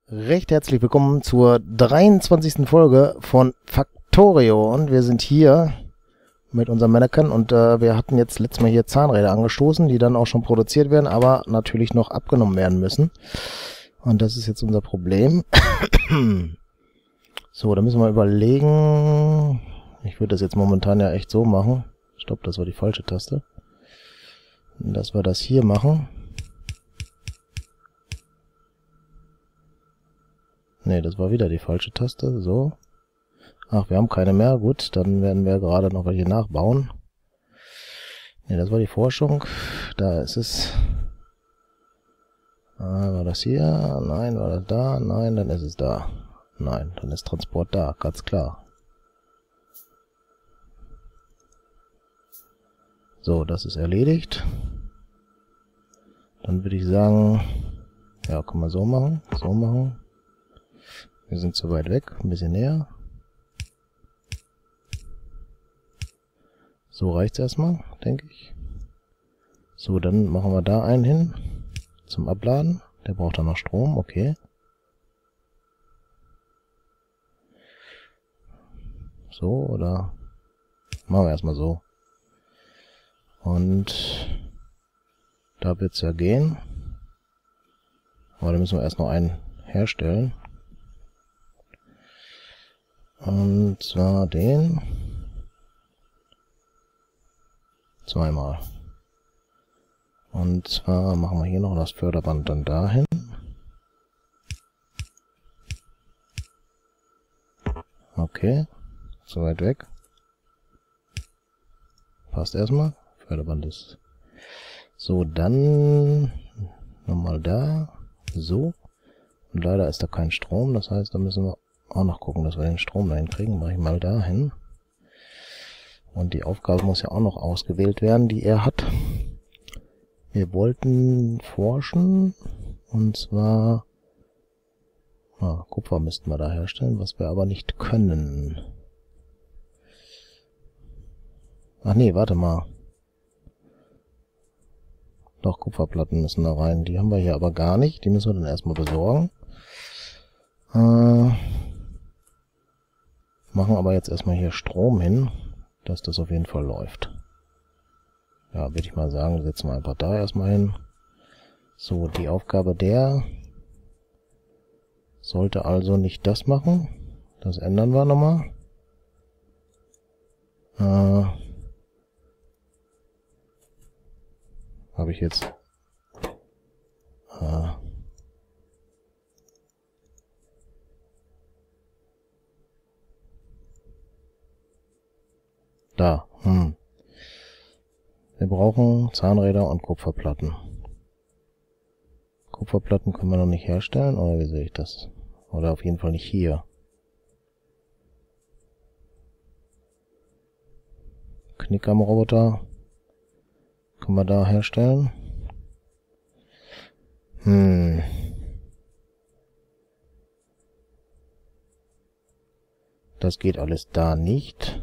Recht herzlich willkommen zur 23. Folge von Factorio und wir sind hier mit unserem Mannequin und wir hatten jetzt letztes Mal hier Zahnräder angestoßen, die dann auch schon produziert werden, aber natürlich noch abgenommen werden müssen. Und das ist jetzt unser Problem. So, da müssen wir überlegen. Ich würde das jetzt momentan ja echt so machen. Stopp, das war die falsche Taste. Dass wir das hier machen. Ne, das war wieder die falsche Taste. So. Ach, wir haben keine mehr. Gut, dann werden wir gerade noch welche nachbauen. Ne, das war die Forschung. Da ist es. War das hier? Nein, war das da? Nein, dann ist es da. Nein, dann ist Transport da, ganz klar. So, das ist erledigt. Dann würde ich sagen, ja, kann man so machen, so machen. Wir sind zu weit weg, ein bisschen näher. So reicht's erstmal, denke ich. So, dann machen wir da einen hin zum Abladen. Der braucht dann noch Strom, okay. So, oder machen wir erstmal so. Und da wird's ja gehen. Aber da müssen wir erst noch einen herstellen. Und zwar den zweimal. Und zwar machen wir hier noch das Förderband dann dahin. Okay, so weit weg. Passt erstmal. Förderband ist so, dann nochmal da. So. Und leider ist da kein Strom, das heißt, da müssen wir auch noch gucken, dass wir den Strom dahin kriegen. Mache ich mal dahin. Und die Aufgabe muss ja auch noch ausgewählt werden, die er hat. Wir wollten forschen. Und zwar Kupfer müssten wir da herstellen, was wir aber nicht können. Ach nee, warte mal. Doch, Kupferplatten müssen da rein. Die haben wir hier aber gar nicht. Die müssen wir dann erstmal besorgen. Machen aber jetzt erstmal hier Strom hin, dass das auf jeden Fall läuft. Ja, würde ich mal sagen, setzen wir einfach da erstmal hin. So, die Aufgabe der sollte also nicht das machen. Das ändern wir nochmal. Habe ich jetzt da. Wir brauchen Zahnräder und Kupferplatten. Kupferplatten können wir noch nicht herstellen, oder wie sehe ich das? Oder auf jeden Fall nicht hier. Knick am Roboter können wir da herstellen. Das geht alles da nicht.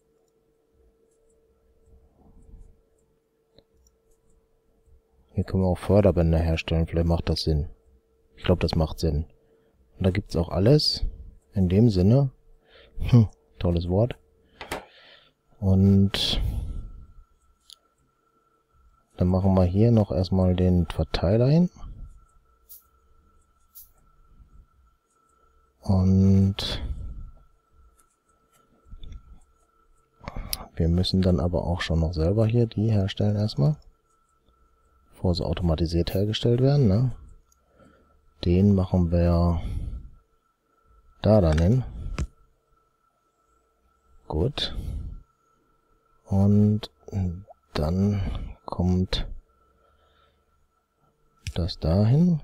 Hier können wir auch Förderbänder herstellen, vielleicht macht das Sinn. Ich glaube, das macht Sinn. Und da gibt's auch alles. In dem Sinne. Tolles Wort. Und dann machen wir hier noch erstmal den Verteiler hin. Und wir müssen dann aber auch schon noch selber hier die herstellen erstmal. Bevor sie automatisiert hergestellt werden, ne? Den machen wir da dann hin. Gut. Und dann kommt das dahin.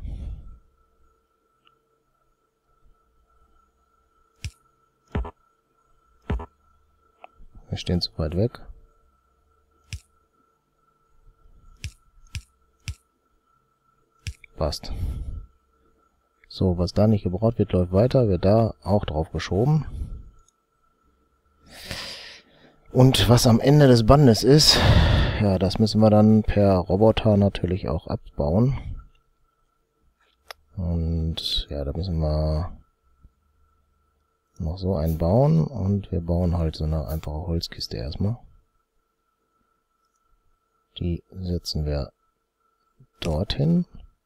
Wir stehen zu weit weg. Passt. So, was da nicht gebraucht wird, läuft weiter, wird da auch drauf geschoben. Und was am Ende des Bandes ist, ja, das müssen wir dann per Roboter natürlich auch abbauen. Und Und ja, da müssen wir noch so einen bauen. Und wir bauen halt so eine einfache Holzkiste erstmal. Die setzen wir dorthin.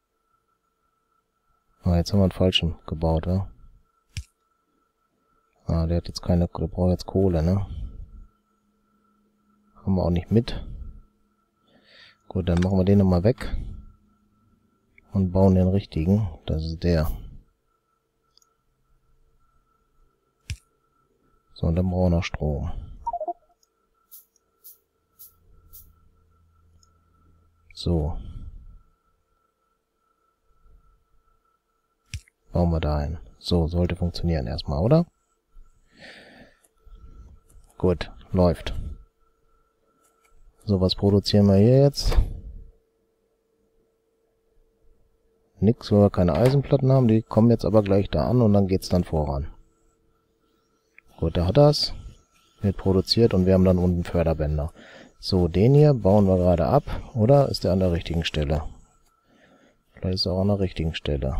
Ah, jetzt haben wir einen falschen gebaut, ja. Ah, der hat jetzt keine, der braucht jetzt Kohle, ne? Haben wir auch nicht mit. Gut, dann machen wir den nochmal weg. Und bauen den richtigen. Das ist der. So, und dann brauchen wir noch Strom. So. Bauen wir da ein. So, sollte funktionieren erstmal, oder? Gut, läuft. So, was produzieren wir hier jetzt? Nix, weil wir keine Eisenplatten haben. Die kommen jetzt aber gleich da an und dann geht's dann voran. Gut, da hat er's. Wird produziert und wir haben dann unten Förderbänder. So, den hier bauen wir gerade ab. Oder ist der an der richtigen Stelle? Vielleicht ist er auch an der richtigen Stelle.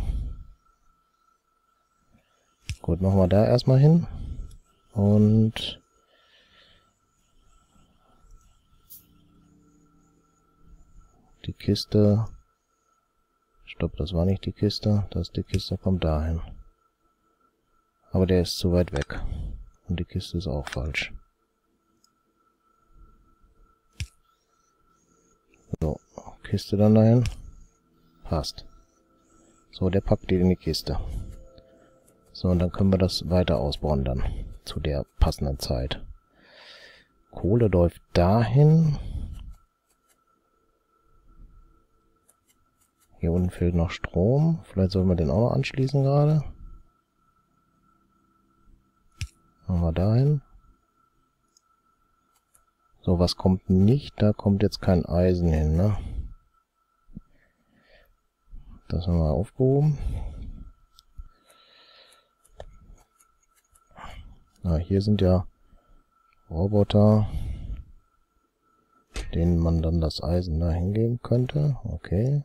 Gut, machen wir da erstmal hin. Und die Kiste. Stopp, das war nicht die Kiste. Die Kiste kommt dahin. Aber der ist zu weit weg. Und die Kiste ist auch falsch. So, Kiste dann dahin. Passt. So, der packt die in die Kiste. So, und dann können wir das weiter ausbauen dann. Zu der passenden Zeit. Kohle läuft dahin. Hier unten fehlt noch Strom. Vielleicht sollen wir den auch noch anschließen gerade. Machen wir dahin. So, was kommt nicht? Da kommt jetzt kein Eisen hin, ne? Das haben wir aufgehoben. Na, hier sind ja Roboter, denen man dann das Eisen da hingeben könnte. Okay.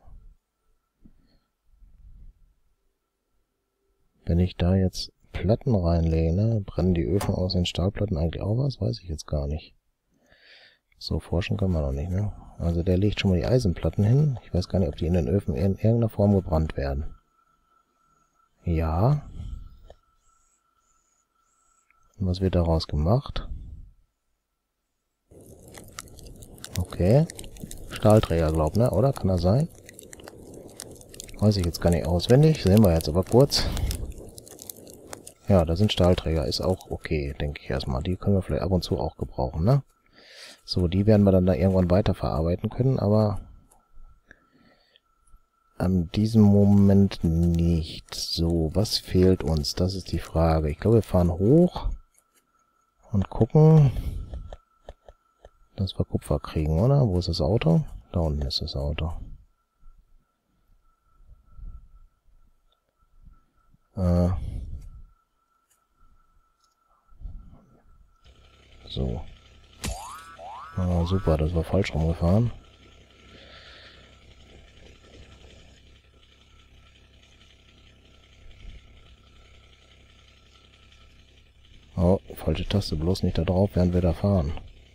Wenn ich da jetzt Platten reinlege, ne, brennen die Öfen aus den Stahlplatten eigentlich auch was? Weiß ich jetzt gar nicht. So, forschen kann man noch nicht, ne? Also der legt schon mal die Eisenplatten hin. Ich weiß gar nicht, ob die in den Öfen in irgendeiner Form gebrannt werden. Ja. Und was wird daraus gemacht? Okay. Stahlträger, glaub, ne? Oder? Kann das sein? Weiß ich jetzt gar nicht auswendig. Sehen wir jetzt aber kurz. Ja, da sind Stahlträger. Ist auch okay, denke ich erstmal. Die können wir vielleicht ab und zu auch gebrauchen, ne? So, die werden wir dann da irgendwann weiterverarbeiten können, aber an diesem Moment nicht. So, was fehlt uns? Das ist die Frage. Ich glaube, wir fahren hoch und gucken, dass wir Kupfer kriegen, oder? Wo ist das Auto? Da unten ist das Auto. So. Ah, super, das war falsch rumgefahren. Oh, falsche Taste, bloß nicht da drauf, während wir da fahren.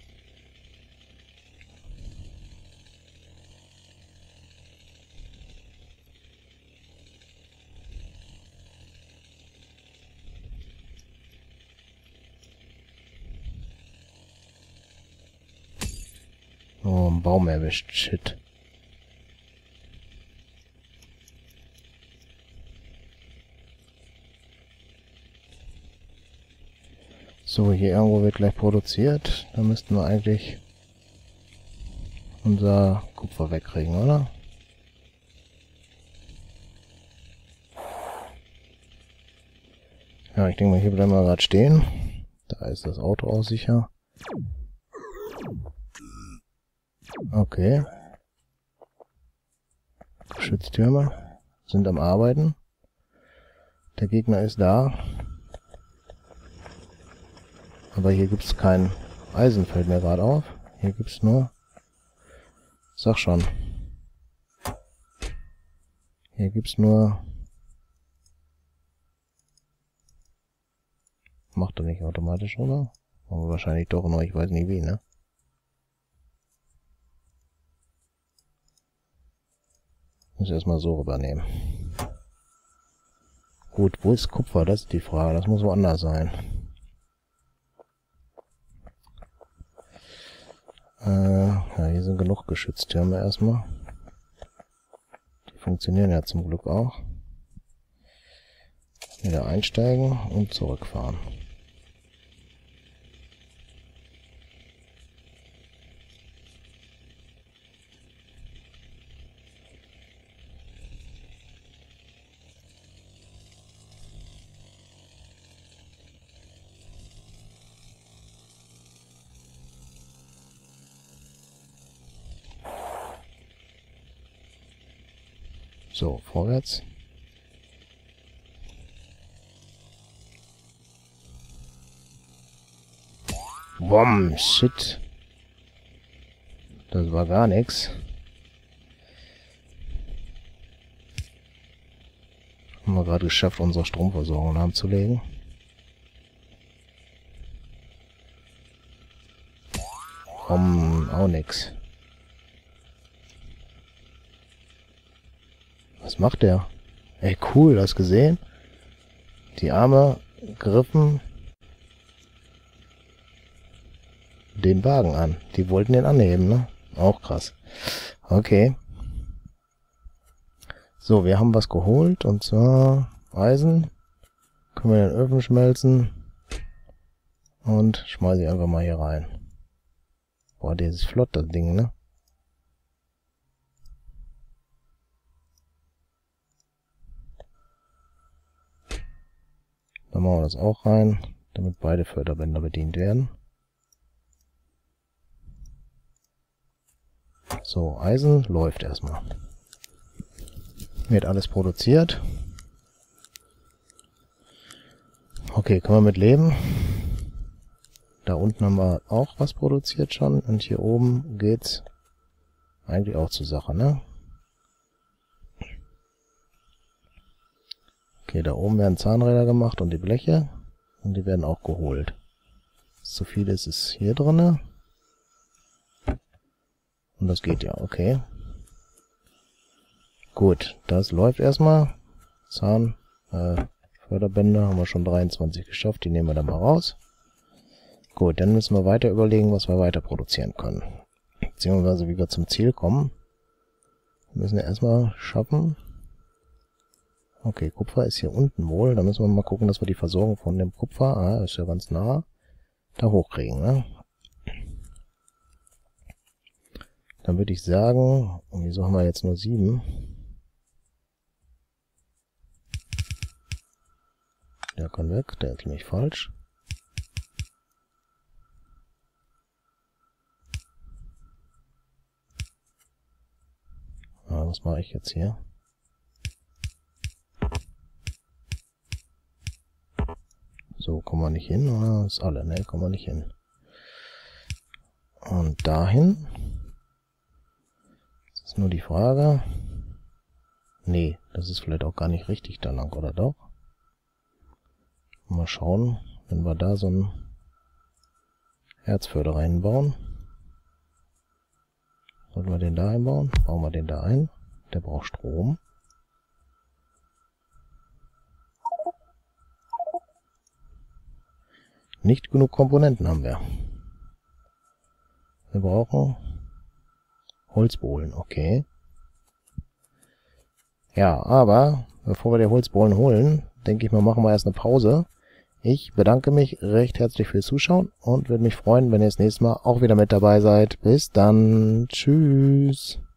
Oh, ein Baum erwischt. Shit. So, hier irgendwo wird gleich produziert. Da müssten wir eigentlich unser Kupfer wegkriegen, oder? Ja, ich denke mal, hier bleiben wir gerade stehen. Da ist das Auto auch sicher. Okay. Geschütztürme sind am Arbeiten. Der Gegner ist da. Aber hier gibt es kein Eisen, fällt mir gerade auf. Hier gibt es nur... Sag schon. Hier gibt es nur macht er nicht automatisch, oder? Aber wahrscheinlich doch, nur ich weiß nicht wie, ne? Muss ich erstmal so rübernehmen. Gut, wo ist Kupfer? Das ist die Frage. Das muss woanders sein. Ja, hier sind genug Geschütztürme erstmal. Die funktionieren ja zum Glück auch. Wieder einsteigen und zurückfahren. So, vorwärts. Boom, shit. Das war gar nichts. Haben wir gerade geschafft, unsere Stromversorgung lahmzulegen. Auch nix. Was macht der? Ey, cool, hast gesehen? Die Arme griffen den Wagen an. Die wollten den anheben, ne? Auch krass. Okay. So, wir haben was geholt, und zwar Eisen. Können wir in den Öfen schmelzen. Und schmeiße ich einfach mal hier rein. Boah, der ist flott, das Ding, ne? Dann machen wir das auch rein, damit beide Förderbänder bedient werden. So, Eisen läuft erstmal. Wird alles produziert. Okay, können wir mit leben. Da unten haben wir auch was produziert schon. Und hier oben geht's eigentlich auch zur Sache, ne? Okay, da oben werden Zahnräder gemacht und die Bleche. Und die werden auch geholt. So viel ist es hier drinne. Und das geht ja, okay. Gut, das läuft erstmal. Förderbänder haben wir schon 23 geschafft. Die nehmen wir dann mal raus. Gut, dann müssen wir weiter überlegen, was wir weiter produzieren können. Beziehungsweise wie wir zum Ziel kommen. Wir müssen ja erstmal schaffen. Okay, Kupfer ist hier unten wohl. Da müssen wir mal gucken, dass wir die Versorgung von dem Kupfer, ist ja ganz nah, da hochkriegen, ne? Dann würde ich sagen, wieso haben wir jetzt nur 7? Der kann weg, der ist nämlich falsch. Was mache ich jetzt hier? So, kommen wir nicht hin, oder? Das ist alle, ne? Kommen wir nicht hin. Und dahin. Das ist nur die Frage. Nee, das ist vielleicht auch gar nicht richtig da lang, oder doch? Mal schauen, wenn wir da so einen Herzförderer einbauen. Sollten wir den da einbauen? Bauen wir den da ein. Der braucht Strom. Nicht genug Komponenten haben wir. Wir brauchen Holzbohlen, okay. Ja, aber bevor wir die Holzbohlen holen, denke ich mal, machen wir erst eine Pause. Ich bedanke mich recht herzlich fürs Zuschauen und würde mich freuen, wenn ihr das nächste Mal auch wieder mit dabei seid. Bis dann. Tschüss.